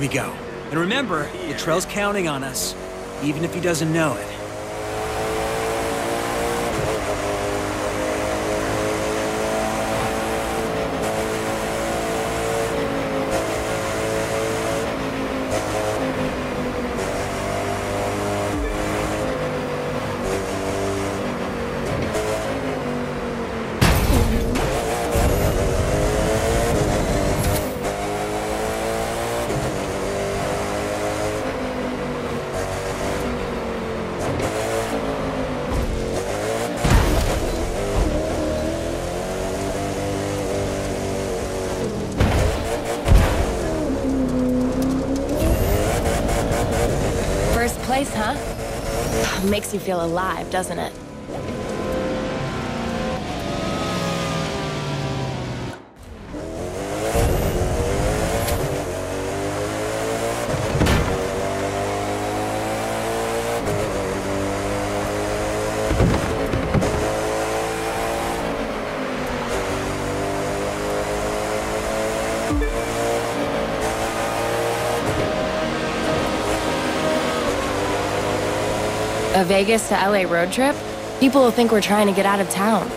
we go. And remember, Latrell's counting on us, even if he doesn't know it. First place, huh? Makes you feel alive, doesn't it? A Vegas to LA road trip? People will think we're trying to get out of town.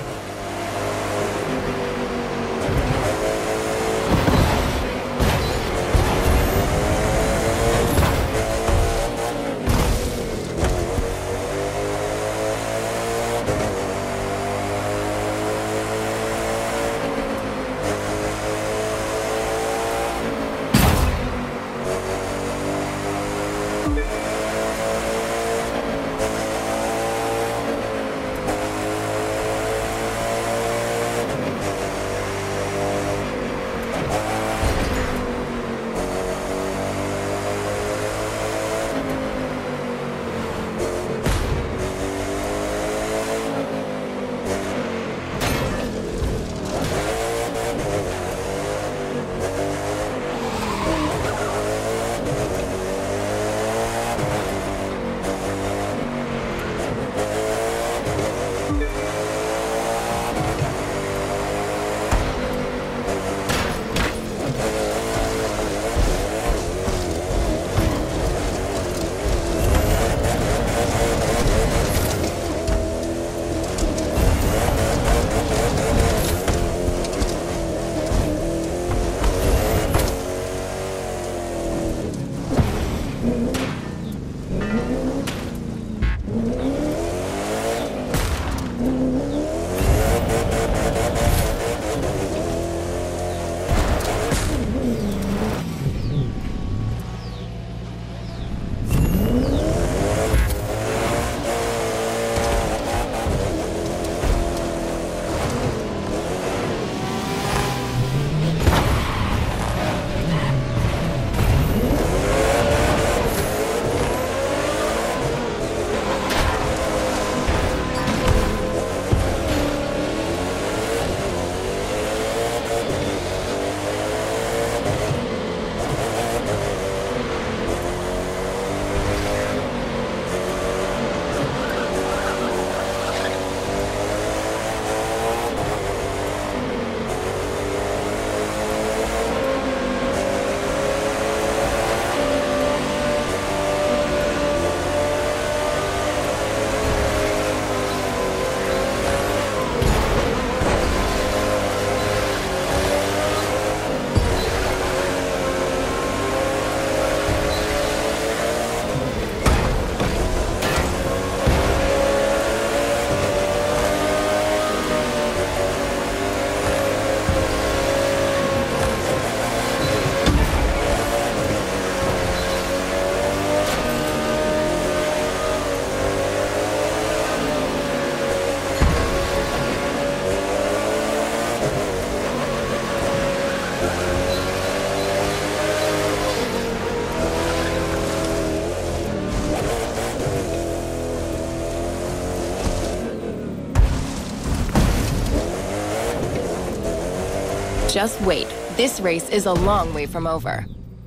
Just wait. This race is a long way from over.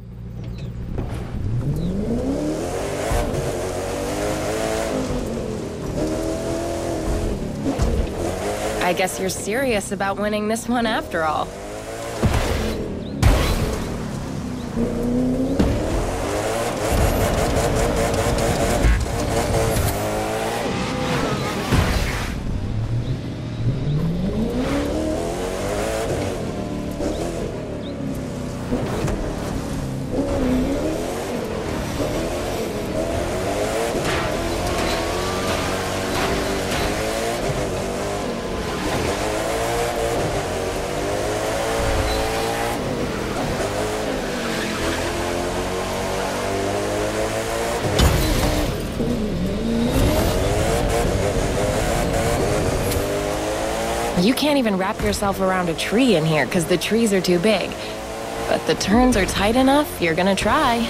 I guess you're serious about winning this one after all. You can't even wrap yourself around a tree in here because the trees are too big. But the turns are tight enough, you're gonna try.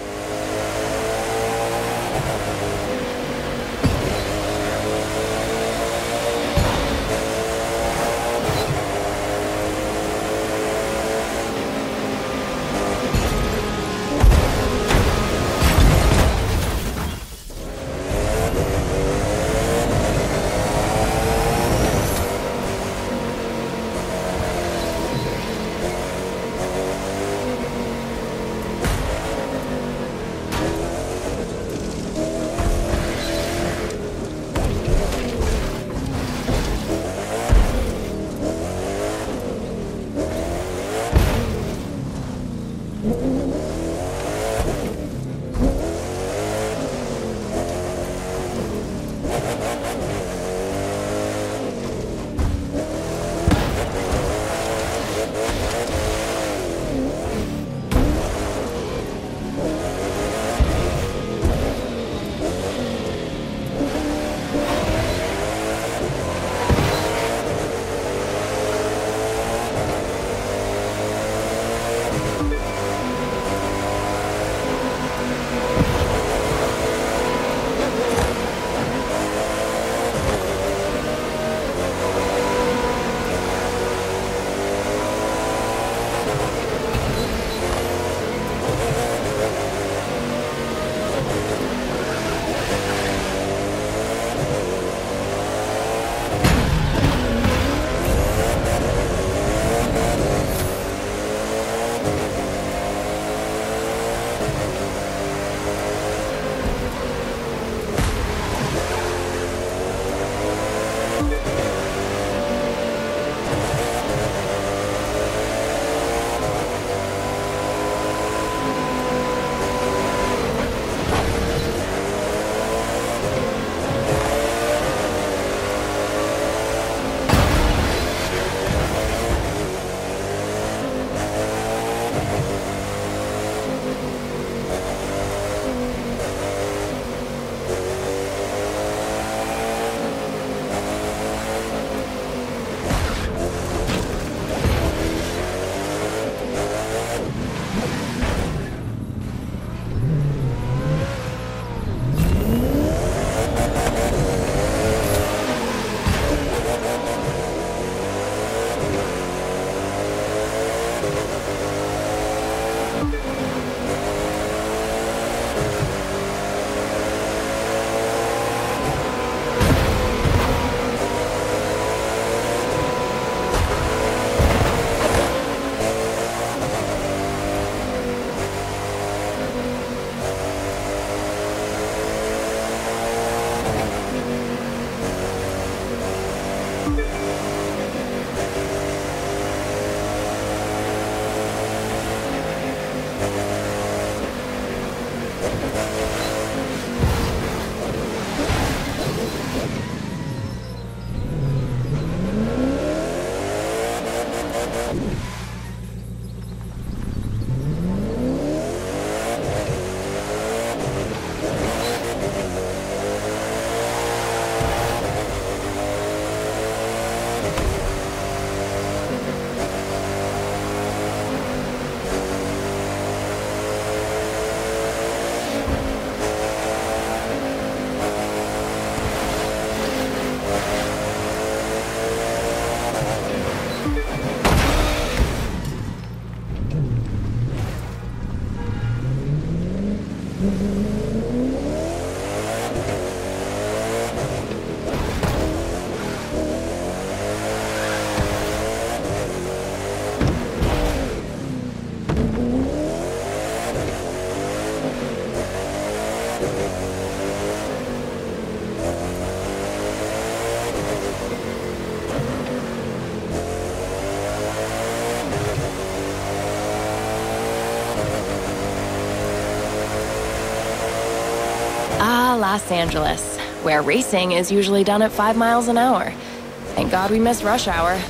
Los Angeles, where racing is usually done at 5 miles an hour. Thank God we missed rush hour.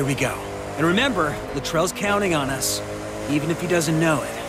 we go. And remember, Latrell's counting on us, even if he doesn't know it.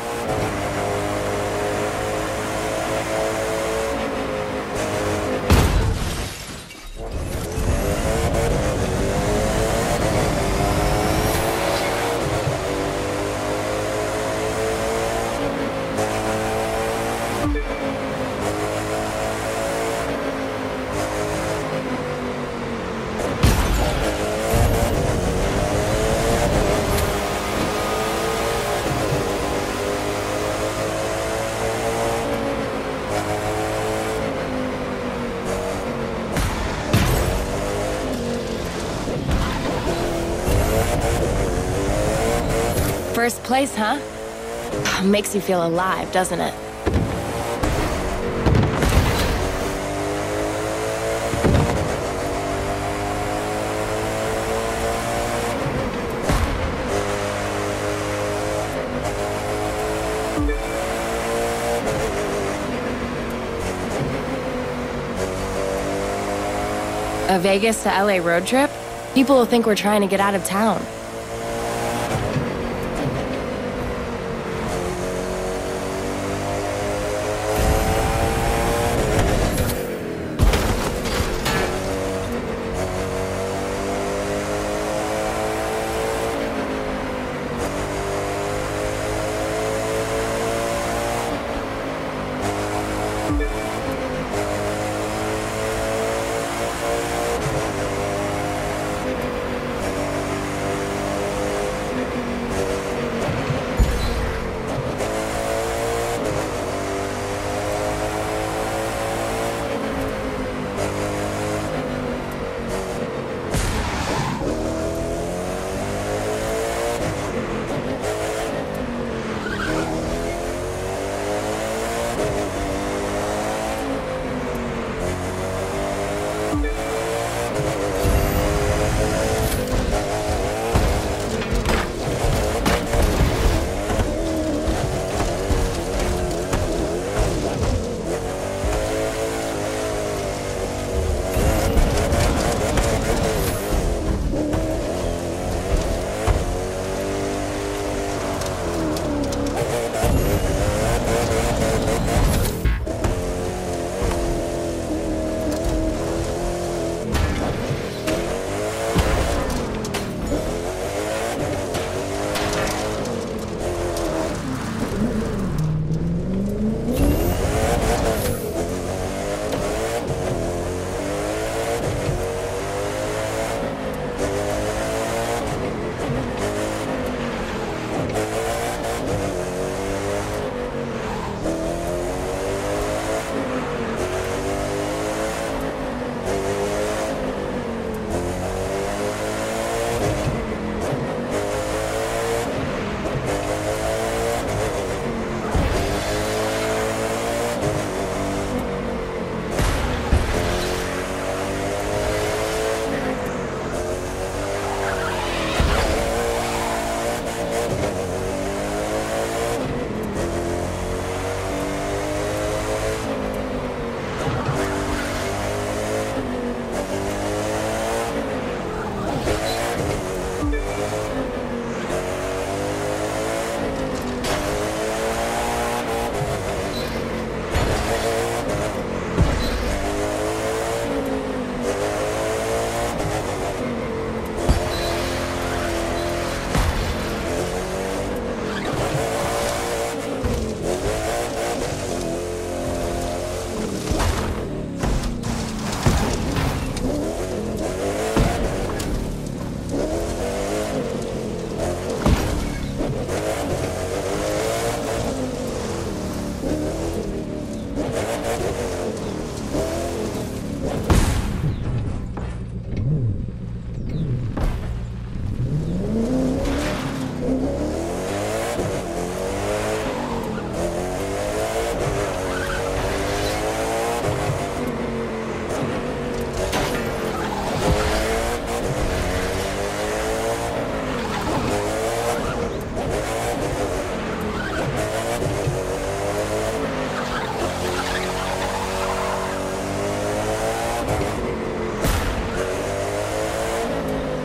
First place, huh? Makes you feel alive, doesn't it? A Vegas to LA road trip? People will think we're trying to get out of town.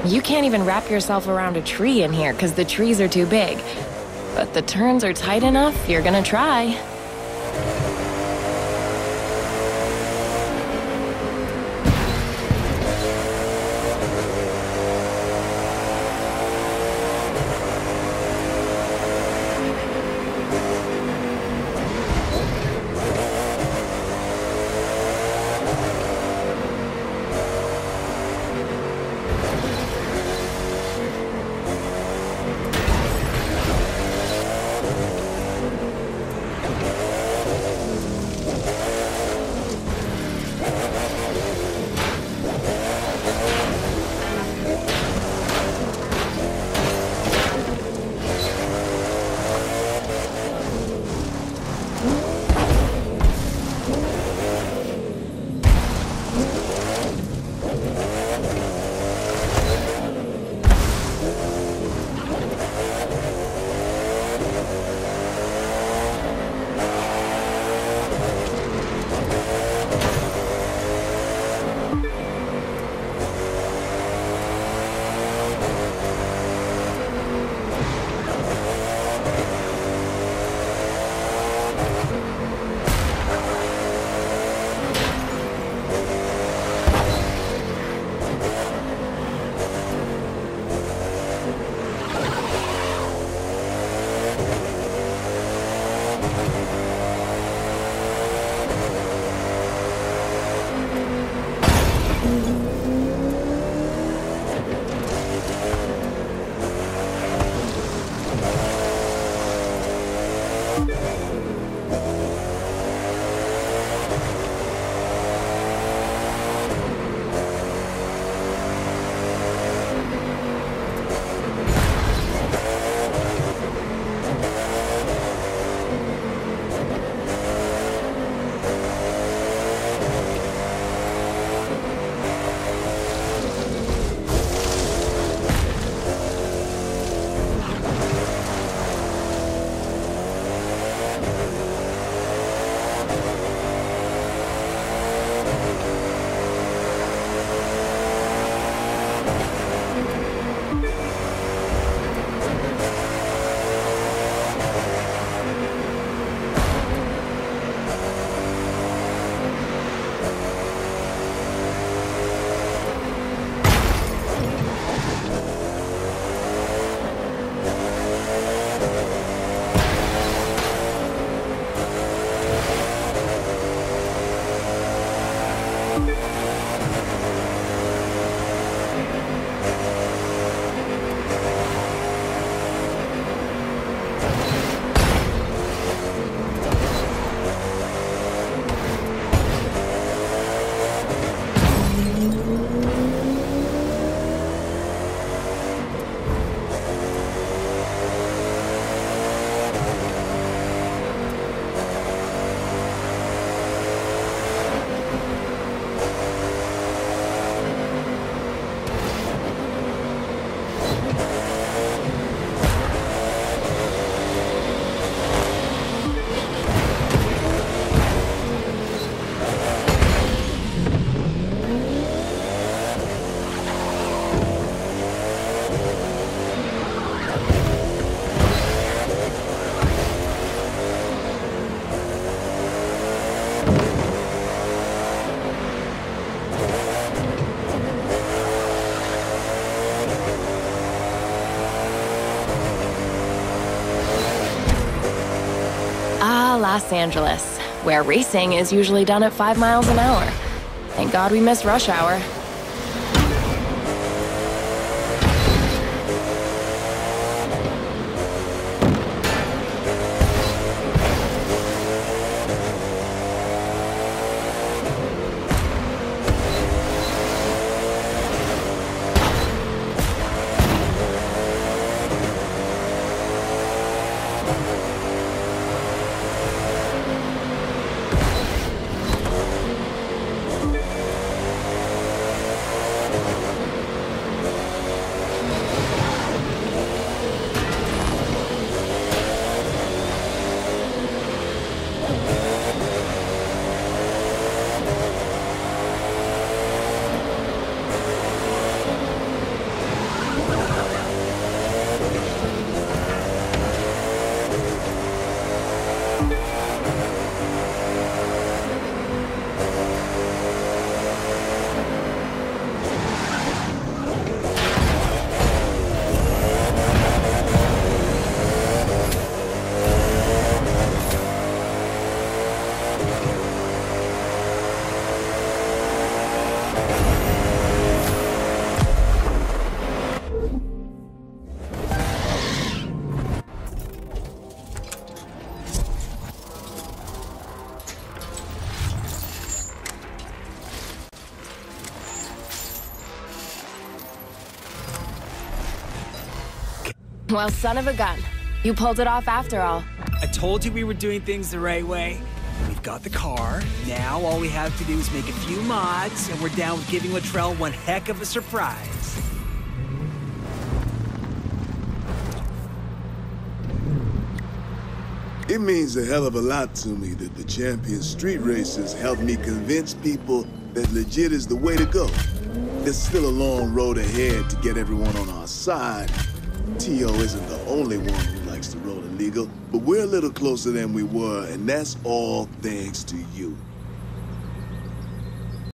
You can't even wrap yourself around a tree in here because the trees are too big. But the turns are tight enough, you're gonna try. Los Angeles, where racing is usually done at 5 miles an hour. Thank God we missed rush hour. Well, son of a gun. You pulled it off after all. I told you we were doing things the right way. We've got the car. Now all we have to do is make a few mods, and we're down with giving Latrell one heck of a surprise. It means a hell of a lot to me that the champion street races helped me convince people that legit is the way to go. There's still a long road ahead to get everyone on our side. T.O. isn't the only one who likes to roll illegal, but we're a little closer than we were, and that's all thanks to you.